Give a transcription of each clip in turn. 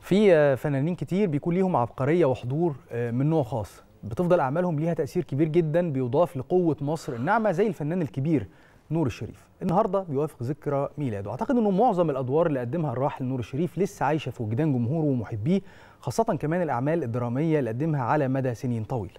في فنانين كتير بيكون ليهم عبقرية وحضور من نوع خاص، بتفضل أعمالهم ليها تأثير كبير جدا بيضاف لقوة مصر الناعمة، زي الفنان الكبير نور الشريف. النهارده بيوافق ذكرى ميلاده، واعتقد انه معظم الادوار اللي قدمها الراحل نور الشريف لسه عايشه في وجدان جمهوره ومحبيه، خاصه كمان الاعمال الدراميه اللي قدمها على مدى سنين طويله.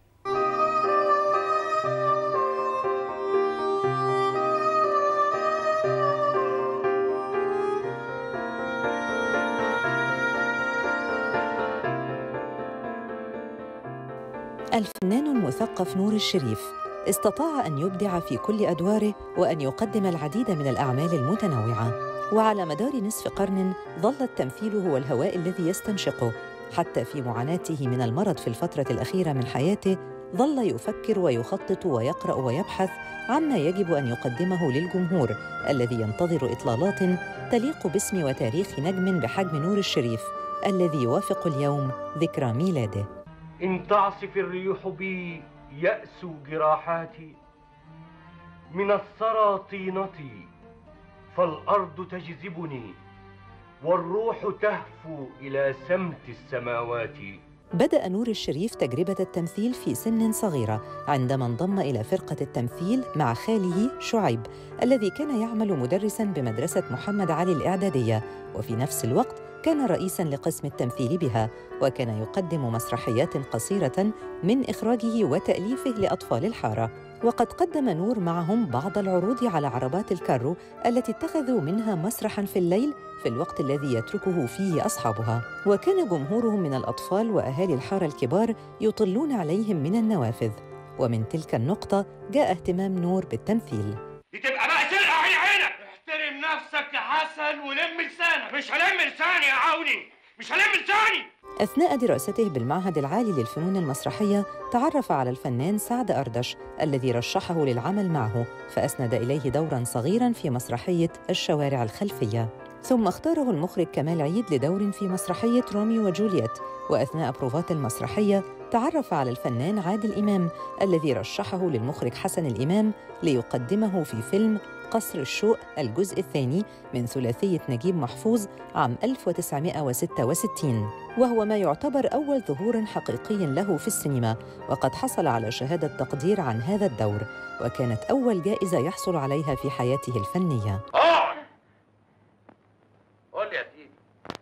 الفنان المثقف نور الشريف استطاع أن يبدع في كل أدواره وأن يقدم العديد من الأعمال المتنوعة، وعلى مدار نصف قرن ظل التمثيل هو الهواء الذي يستنشقه. حتى في معاناته من المرض في الفترة الأخيرة من حياته ظل يفكر ويخطط ويقرأ ويبحث عما يجب أن يقدمه للجمهور الذي ينتظر إطلالات تليق باسم وتاريخ نجم بحجم نور الشريف الذي يوافق اليوم ذكرى ميلاده. إن تعصف الريح بي يأس جراحاتي، من الثرى طينتي فالأرض تجذبني، والروح تهفو إلى سمت السماوات. بدأ نور الشريف تجربة التمثيل في سن صغيرة عندما انضم إلى فرقة التمثيل مع خاله شعيب الذي كان يعمل مدرساً بمدرسة محمد علي الإعدادية، وفي نفس الوقت كان رئيساً لقسم التمثيل بها، وكان يقدم مسرحيات قصيرة من إخراجه وتأليفه لأطفال الحارة. وقد قدم نور معهم بعض العروض على عربات الكارو التي اتخذوا منها مسرحاً في الليل في الوقت الذي يتركه فيه أصحابها، وكان جمهورهم من الأطفال وأهالي الحارة الكبار يطلون عليهم من النوافذ. ومن تلك النقطة جاء اهتمام نور بالتمثيل. دي تبقى بقى سرقة عين عينك، احترم نفسك يا حسن ولم لسانك. مش هلم لساني يا عوني، مش هلم لساني. أثناء دراسته بالمعهد العالي للفنون المسرحية تعرف على الفنان سعد أردش الذي رشحه للعمل معه، فأسند إليه دوراً صغيراً في مسرحية الشوارع الخلفية. ثم اختاره المخرج كمال عيد لدور في مسرحية روميو وجولييت، وأثناء بروفات المسرحية تعرف على الفنان عادل إمام الذي رشحه للمخرج حسن الإمام ليقدمه في فيلم قصر الشوق الجزء الثاني من ثلاثية نجيب محفوظ عام 1966، وهو ما يعتبر أول ظهور حقيقي له في السينما، وقد حصل على شهادة تقدير عن هذا الدور، وكانت أول جائزة يحصل عليها في حياته الفنية. قول لي يا سيدي،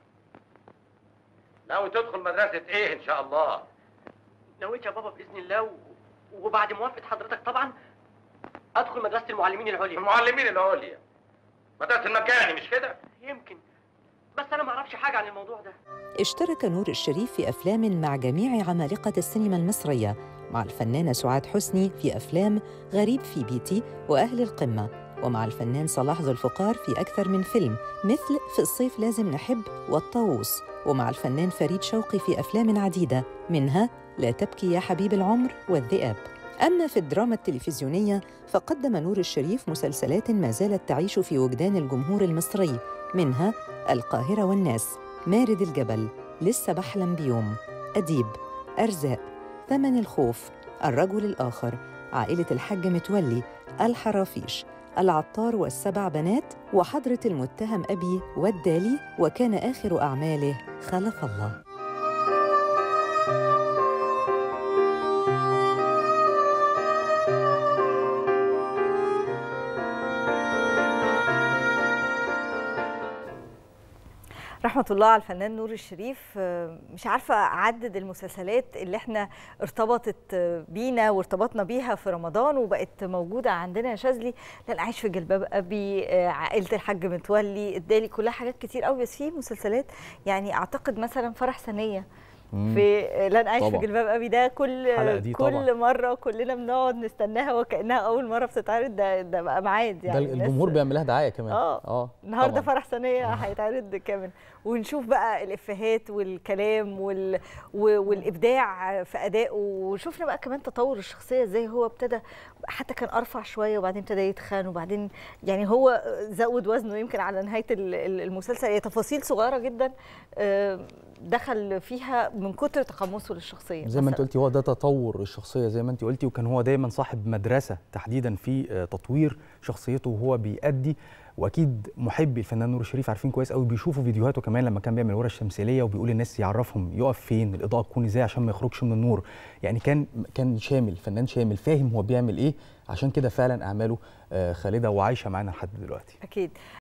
ناوي تدخل مدرسة ايه ان شاء الله؟ نويت يا بابا بإذن الله، وبعد موافقة حضرتك طبعا أدخل مدرسة المعلمين العليا. المعلمين العليا؟ مدرسة المجاني مش كده؟ يمكن، بس أنا ما أعرفش حاجة عن الموضوع ده. اشترك نور الشريف في أفلام مع جميع عمالقة السينما المصرية، مع الفنانة سعاد حسني في أفلام غريب في بيتي وأهل القمة، ومع الفنان صلاح ذو الفقار في أكثر من فيلم مثل في الصيف لازم نحب والطاووس، ومع الفنان فريد شوقي في أفلام عديدة منها لا تبكي يا حبيب العمر والذئاب. أما في الدراما التلفزيونية فقدم نور الشريف مسلسلات ما زالت تعيش في وجدان الجمهور المصري، منها القاهرة والناس، مارد الجبل، لسه بحلم بيوم، أديب، أرزاق، ثمن الخوف، الرجل الآخر، عائلة الحاج متولي، الحرافيش، العطار والسبع بنات، وحضرة المتهم أبي والدالي، وكان آخر أعماله خلف الله. رحمة الله على الفنان نور الشريف. مش عارفة أعدد المسلسلات اللي احنا ارتبطت بينا وارتبطنا بيها في رمضان وبقت موجودة عندنا يا شاذلي. لن أعيش في جلباب أبي، عائلة الحاج متولي، الدالي، كلها حاجات كتير قوي. بس في مسلسلات يعني أعتقد مثلا فرح ثانية في لن أعيش في جلباب أبي، ده كل مرة كلنا بنقعد نستناها وكأنها أول مرة بتتعرض. ده بقى ميعاد يعني، ده الجمهور بيعمل لها دعاية كمان. النهارده فرح ثانية هيتعرض كامل، ونشوف بقى الإفيهات والكلام والإبداع في أدائه. وشوفنا بقى كمان تطور الشخصية ازاي هو ابتدى، حتى كان أرفع شوية وبعدين ابتدى يتخن، وبعدين يعني هو زود وزنه يمكن على نهاية المسلسل. هي تفاصيل صغيرة جدا دخل فيها من كتر تقمصه للشخصيه. زي ما انت قلتي، هو ده تطور الشخصيه زي ما انت قلتي، وكان هو دايما صاحب مدرسه تحديدا في تطوير شخصيته وهو بيأدي. واكيد محبي الفنان نور الشريف عارفين كويس قوي، بيشوفوا فيديوهاته كمان لما كان بيعمل ورش تمثيليه وبيقول للناس يعرفهم يقف فين، الاضاءه تكون ازاي عشان ما يخرجش من النور. يعني كان شامل، فنان شامل، فاهم هو بيعمل ايه، عشان كده فعلا اعماله خالده وعايشه معانا لحد دلوقتي. اكيد.